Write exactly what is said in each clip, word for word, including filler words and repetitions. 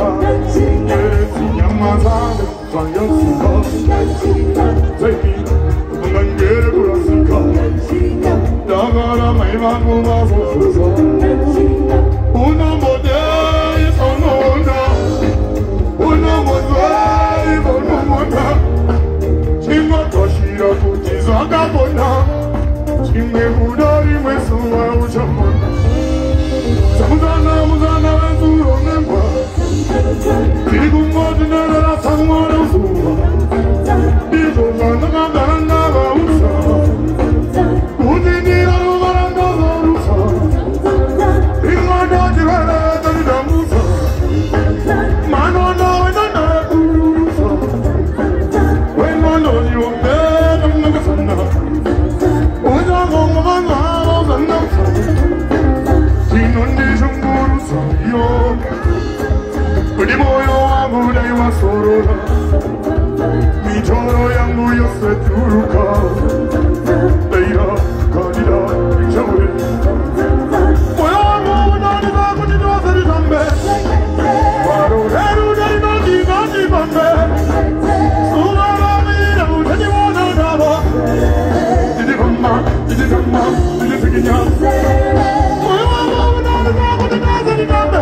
Nyamazane, Zanyansuka, Zeki, Mangere Kurasuka, Dagara Maivaku Mafuza, Una Modei, Sonona, Una Modei, Bonumona, Chima Toshira Kutizaka Bona, Chime Budari Mesuma Uchamona, Samuzana Muzana Zuro Nemba. Digo modena la samora sua, digo zana gana la usa, udini la maranda la usa, digo da divara da damusa, mano no na na usa, when mano you be na na sana, uza gonga manga la na sa, dinundi junguru sa yo. Kudi moyo wangu daiwa sorora, michoro yangu yose turuka, Leila, Kadida, Ichawe. Moyo wangu unaniza kujitoa seri zambe, Waro heru daima kika jibambe, Sumara mira utani wana dava, Didi kama, didi kama, didi sikinya. Moyo wangu unaniza kujitoa seri zambe,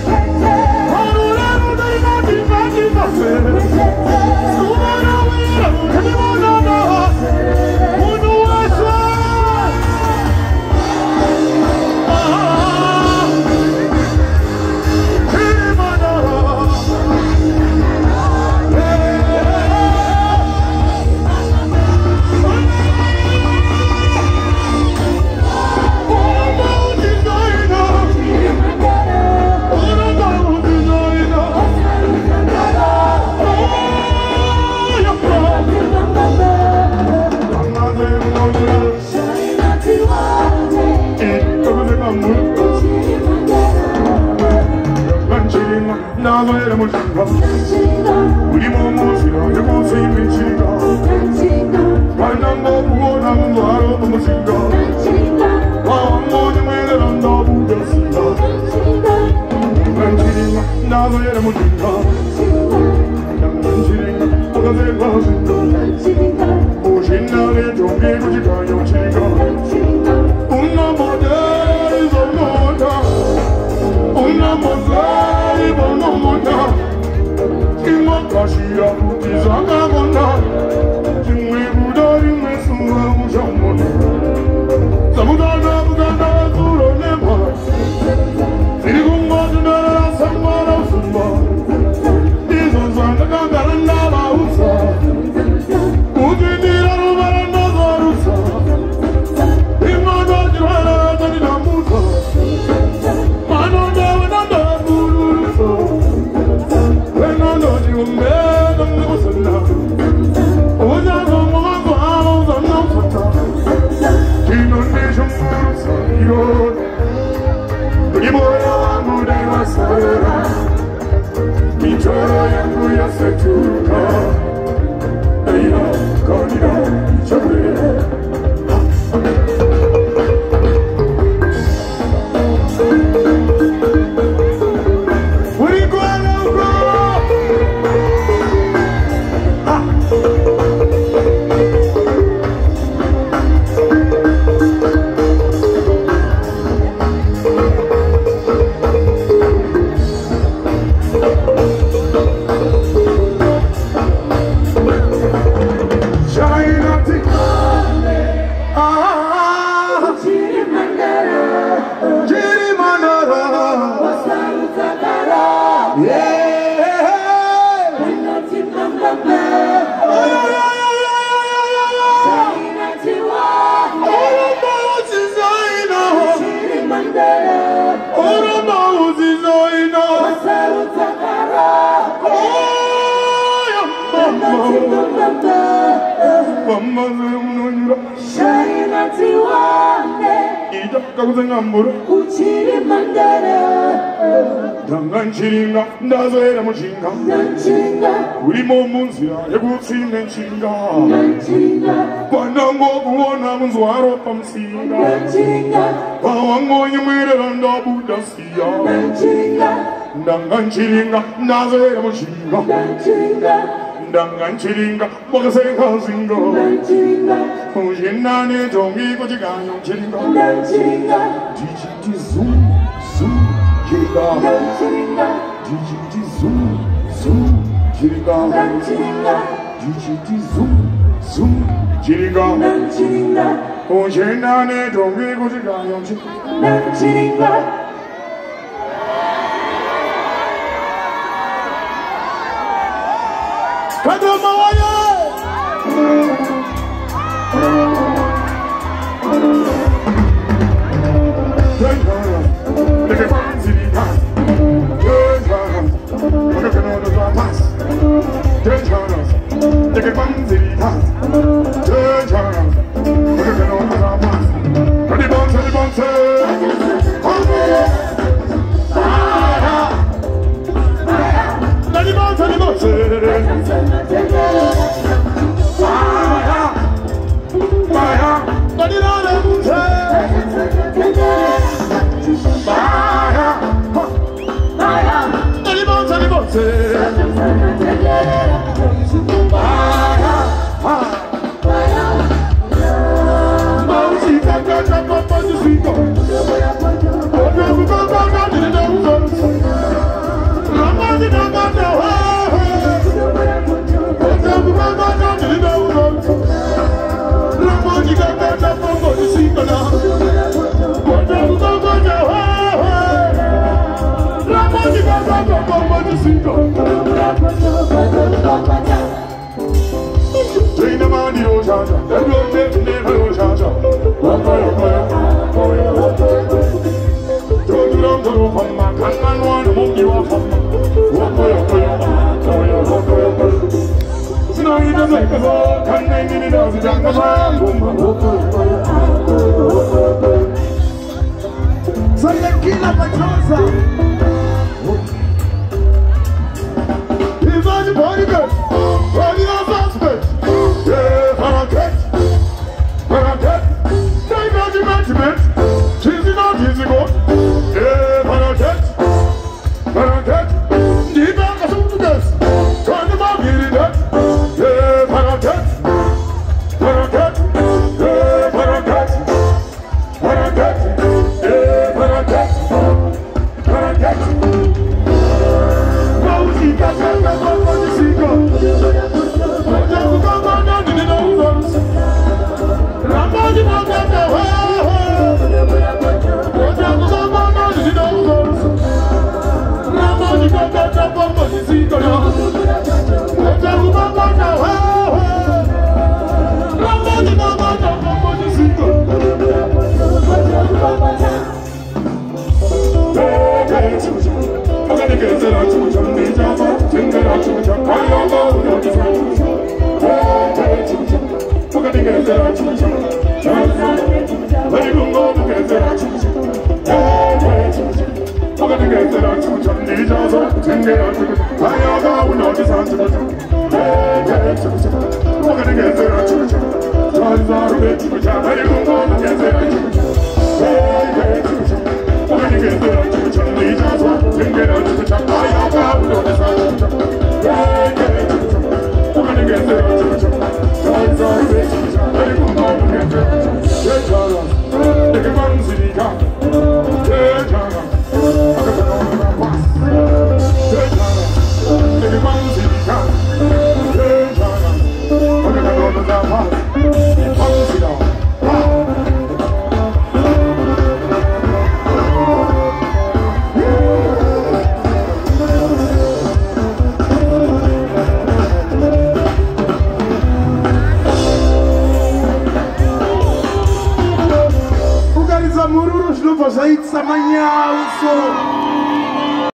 우리 몸무시라 여고서 임민치가 반남고 부원함도 알아 넘어진가 왕모님을 내란다 부겼습니다 난치리가 나도 얘를 못진가 난치리가 보다 생각하신다 오신 날에 종기 구직한 영치가 운나 모델이 손놓다 운나 모델이 번호못다 Kaşıya tizaka bana, Cümle budari mesuma uşamona. Zamudana budana zuro nema, Siri kummadına samara sumba, Dizo zanda kangaranda lausa, Udini laru baranda zarusa, Imada jirana tani namusa, Mano dawa nanda burusa, Venando di un bel musella, Oja come una cosa non fatta, Chi non dice un pulso io, Primo io amo dei masera, Mi giuro io cui a se turca, E io con io c'è Danganchiringa, ndazoera muchinga Uri momunzira yekutsinga nchinga Pandango kuona munzwaro pamsinga Pawangonye mwerera ndabuda siya Ndanganchiringa, nazera mushinga. Ndanganchiringa, bakasenga zinga. Ujinane tongi kuchiganya chiringa. Dijiti zoom, zoom, chiringa. Dijiti zoom, zoom, chiringa. Dijiti zoom, zoom, chiringa. Ujinane tongi kuchiganya chiringa. Kadama waya. Look at fancy the time. Look at the note of the pass. Look at fancy the time. Look at the note of the pass. Ready bounce, ready bounce. Ready bounce, ready bounce. Fire, fire, ready bounce. Fire, fire, ready bounce, ready bounce. Fire, fire, bounce, come, come, come, come, bounce, sweet boy. Go, go, go, go, go, go, go, go. Ramadi, ramadi, oh, Kila machoza. He's on the body good. Body of suspect. Yeah, Paraket. Paraket. They got the regiment. Cheesy not easy go. Yeah, Paraket. Paraket. The back of the desk. Turn them out, get it up. Yeah, Paraket. Paraket. Yeah, Paraket. Paraket. Yeah, Paraket. Paraket. Zaid Samanhauso.